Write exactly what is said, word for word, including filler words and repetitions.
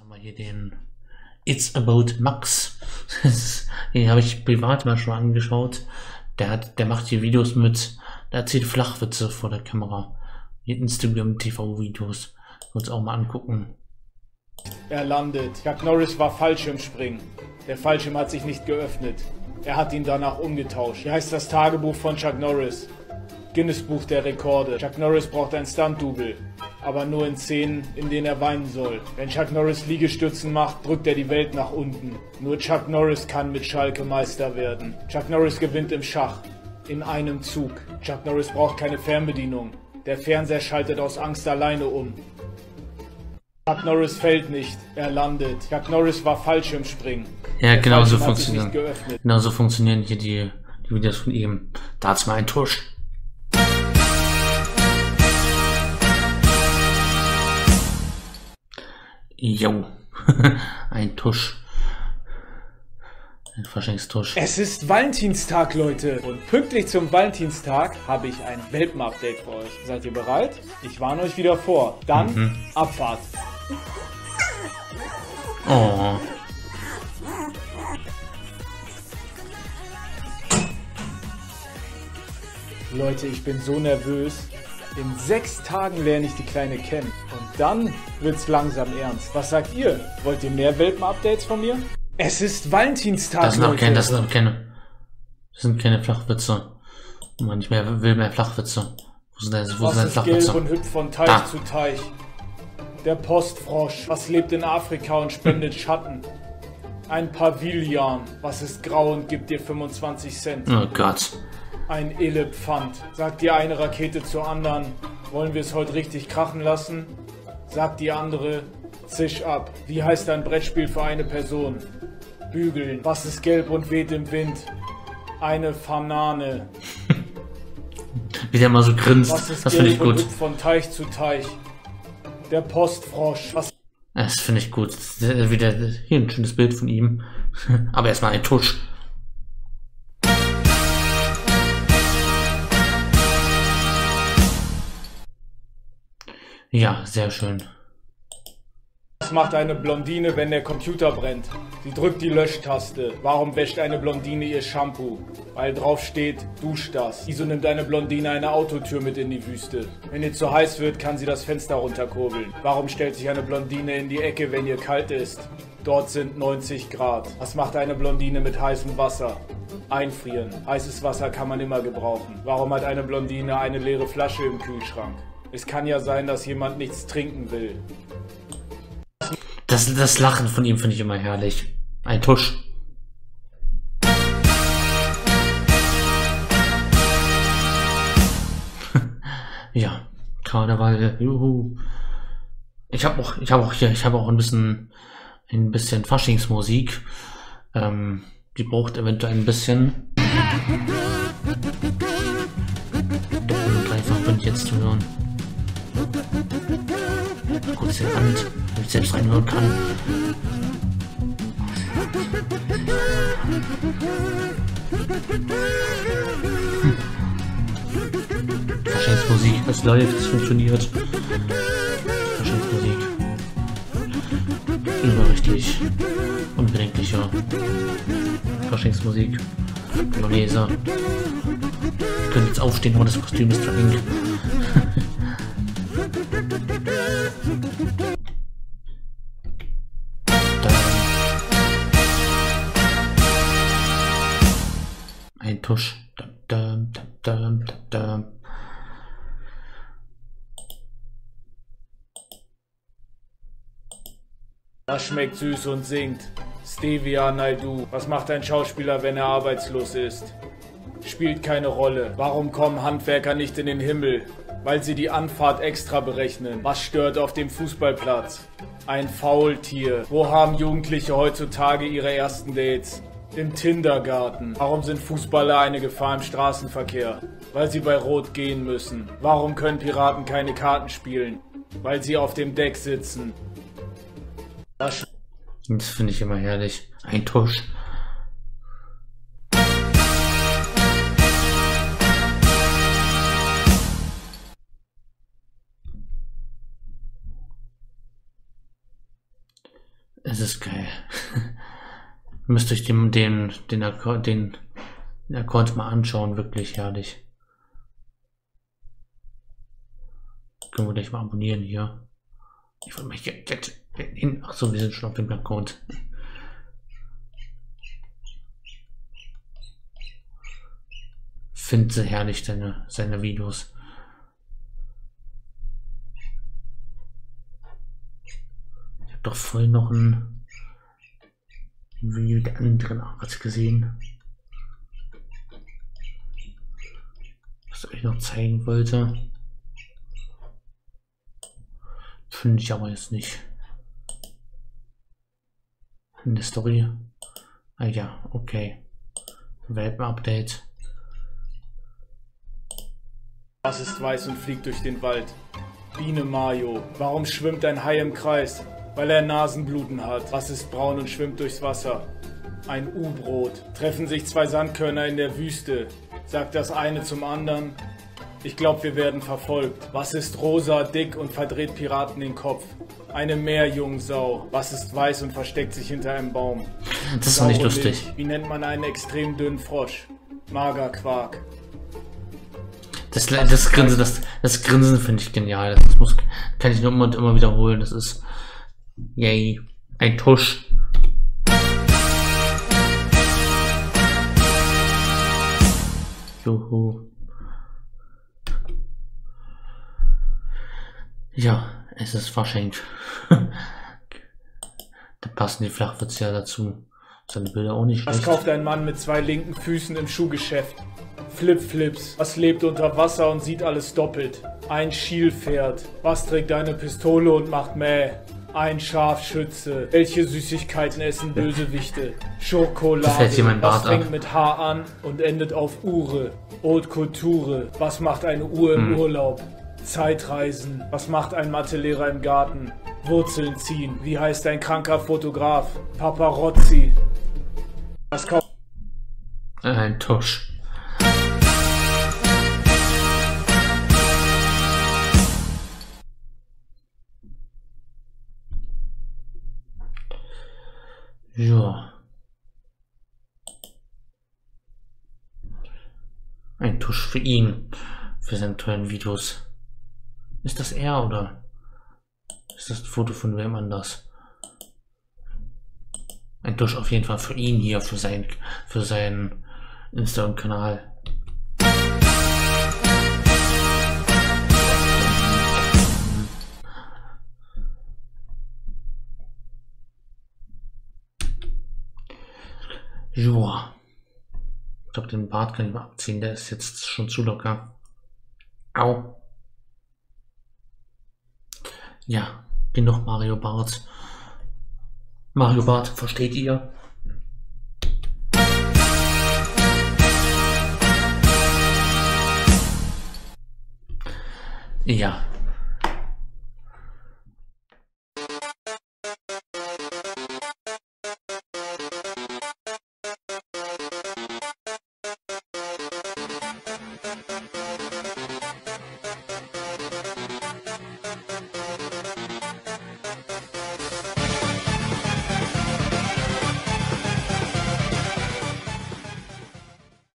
haben wir hier den It's About Max. Den habe ich privat mal schon angeschaut. Der hat, der macht hier Videos mit, der erzählt Flachwitze vor der Kamera. Hier Instagram T V-Videos. Uns auch mal angucken. Er landet. Chuck Norris war Fallschirmspringen. Der Fallschirm hat sich nicht geöffnet. Er hat ihn danach umgetauscht. Wie heißt das Tagebuch von Chuck Norris? Guinness Buch der Rekorde. Chuck Norris braucht ein Stunt-Double, aber nur in Szenen, in denen er weinen soll. Wenn Chuck Norris Liegestützen macht, drückt er die Welt nach unten. Nur Chuck Norris kann mit Schalke Meister werden. Chuck Norris gewinnt im Schach. In einem Zug. Chuck Norris braucht keine Fernbedienung. Der Fernseher schaltet aus Angst alleine um. Chuck Norris fällt nicht, er landet. Chuck Norris war Fallschirmspringen. Ja, Der genau so Fallschirm hat sich funktionieren. nicht geöffnet. Genau so funktionieren hier die, die Videos von ihm. Da hat's mal ein Tusch. Jo. Ein Tusch. Ein Faschingstusch. Es ist Valentinstag, Leute. Und pünktlich zum Valentinstag habe ich ein Welpen-Update für euch. Seid ihr bereit? Ich warne euch wieder vor. Dann Mhm. Abfahrt. Oh. Leute, ich bin so nervös. In sechs Tagen lerne ich die Kleine kennen. Und dann wird's langsam ernst. Was sagt ihr? Wollt ihr mehr Welpen-Updates von mir? Es ist Valentinstag, Das sind auch Leute. keine, das sind auch keine, das sind keine Flachwitze. Man nicht mehr will mehr Flachwitze. Wo sind denn, wo Was sind denn ist gelb Flachwitze? und hüpft von Teich Da. zu Teich? Der Postfrosch. Was lebt in Afrika und spendet Schatten? Ein Pavillon. Was ist grau und gibt dir fünfundzwanzig Cent? Oh Gott. Ein Elefant. Sagt die eine Rakete zur anderen, wollen wir es heute richtig krachen lassen? Sagt die andere, zisch ab. Wie heißt ein Brettspiel für eine Person? Bügeln. Was ist gelb und weht im Wind? Eine Fanane. Wie der mal so grinst. Was ist Das finde ich gelb und gut. hüpft von Teich zu Teich? Der Postfrosch. Was Das finde ich gut. Der- Wieder hier ein schönes Bild von ihm. Aber erstmal ein Tusch. Ja, sehr schön. Was macht eine Blondine, wenn der Computer brennt? Sie drückt die Löschtaste. Warum wäscht eine Blondine ihr Shampoo? Weil drauf steht, dusch das. Wieso nimmt eine Blondine eine Autotür mit in die Wüste? Wenn ihr zu heiß wird, kann sie das Fenster runterkurbeln. Warum stellt sich eine Blondine in die Ecke, wenn ihr kalt ist? Dort sind neunzig Grad. Was macht eine Blondine mit heißem Wasser? Einfrieren. Heißes Wasser kann man immer gebrauchen. Warum hat eine Blondine eine leere Flasche im Kühlschrank? Es kann ja sein, dass jemand nichts trinken will. Das, das Lachen von ihm finde ich immer herrlich. Ein Tusch. Ja, Karneval, juhu. Ich habe auch, ich habe auch hier, ich habe auch ein bisschen, ein bisschen Faschingsmusik. Ähm, die braucht eventuell ein bisschen. Einfach bin ich jetzt zu hören. Kurz den Rand, damit ich selbst reinhören kann. Hm. Faschingsmusik, es läuft, es funktioniert. Faschingsmusik. Überrichtig. Unbedenklicher. Faschingsmusik. Bolognese. Wir können jetzt aufstehen, aber das Kostüm ist verlinkt. Ein Tusch. Dum, dum, dum, dum, dum. Das schmeckt süß und singt. Stevia Naidu. Was macht ein Schauspieler, wenn er arbeitslos ist? Spielt keine Rolle. Warum kommen Handwerker nicht in den Himmel? Weil sie die Anfahrt extra berechnen. Was stört auf dem Fußballplatz? Ein Faultier. Wo haben Jugendliche heutzutage ihre ersten Dates? Im Kindergarten. Warum sind Fußballer eine Gefahr im Straßenverkehr? Weil sie bei Rot gehen müssen. Warum können Piraten keine Karten spielen? Weil sie auf dem Deck sitzen. Das Das finde ich immer herrlich. Ein Tusch. Es ist geil. Müsst euch den, den, den, Account, den, den Account mal anschauen, wirklich herrlich. Können wir gleich mal abonnieren hier. Ich wollte mich jetzt hin. Achso, wir sind schon auf dem Account. Finde sie herrlich, seine, seine Videos. Ich habe doch vorhin noch ein Video der anderen Art gesehen, was ich euch noch zeigen wollte. Finde ich aber jetzt nicht. In der Story. Ah ja, okay. Welpen-Update. Was ist weiß und fliegt durch den Wald? Biene Mayo. Warum schwimmt ein Hai im Kreis? Weil er Nasenbluten hat. Was ist braun und schwimmt durchs Wasser? Ein U-Boot. Treffen sich zwei Sandkörner in der Wüste. Sagt das eine zum anderen: Ich glaube, wir werden verfolgt. Was ist rosa, dick und verdreht Piraten den Kopf? Eine Meerjungsau. Was ist weiß und versteckt sich hinter einem Baum? Das ist doch nicht lustig. Milch. Wie nennt man einen extrem dünnen Frosch? Magerquark. Das, das Grinsen, das, das Grinsen finde ich genial. Das muss, kann ich nur immer und immer wiederholen. Das ist, yay, ein Tusch. Juhu. Ja, es ist verschenkt. Da passen die Flachwitze ja dazu. Seine Bilder auch nicht schlecht. Was kauft ein Mann mit zwei linken Füßen im Schuhgeschäft? Flipflips. Was lebt unter Wasser und sieht alles doppelt? Ein Schielpferd. Was trägt eine Pistole und macht Mäh? Ein Scharfschütze. Welche Süßigkeiten essen Bösewichte? Schokolade. Fällt hier mein Bart Was fängt ab. mit H an und endet auf Ure? Haute Couture. Was macht eine Uhr im Hm. Urlaub? Zeitreisen. Was macht ein Mathelehrer im Garten? Wurzeln ziehen. Wie heißt ein kranker Fotograf? Paparazzi. Was kauft Ein Tusch. Ja. Ein Tusch für ihn. Für seine tollen Videos. Ist das er oder ist das ein Foto von wem anders? Ein Tusch auf jeden Fall für ihn hier, für sein, für seinen Instagram-Kanal. Joa. Ich glaube, den Bart kann ich mal abziehen, der ist jetzt schon zu locker. Au. Ja, genug Mario Bart. Mario Bart, versteht ihr? Ja,